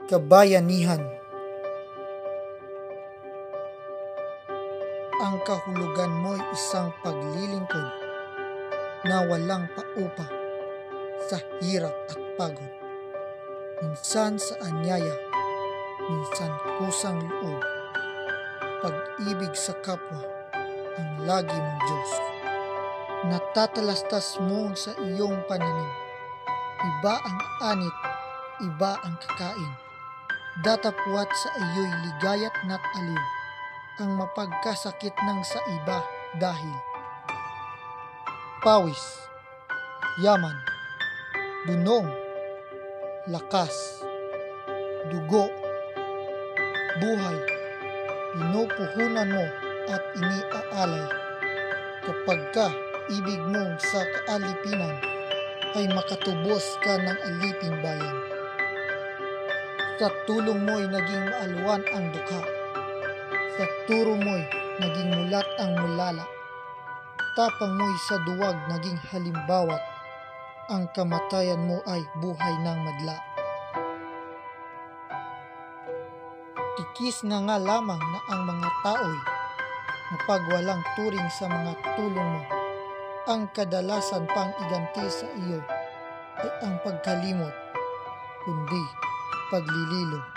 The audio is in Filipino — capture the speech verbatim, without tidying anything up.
Kabayanihan. Ang kahulugan mo'y isang paglilingkod na walang paupa sa hirap at pagod. Minsan sa anyaya, minsan kusang loob. Pag-ibig sa kapwa ang lagi mong Diyos. Natatalastas mo sa iyong pananim. Iba ang anit, iba ang kakain. Datapwat sa iyo'y ligaya't na't aliw ang mapagkasakit ng sa iba dahil pawis, yaman, dunong, lakas, dugo, buhay, pinupuhunan mo at iniaalay kapag ka ibig mo sa kaalipinan ay makatubos ka ng aliping bayan. Sa tulong mo'y naging maalwan ang dukha. Sa turo mo'y naging mulat ang mulala. Tapang mo'y sa duwag naging halimbawa't ang kamatayan mo ay buhay ng madla. Tikis na nga lamang na ang mga tao'y napagwalang turing sa mga tulong mo. Ang kadalasan pang iganti sa iyo ay ang pagkalimot, kundi paglililo.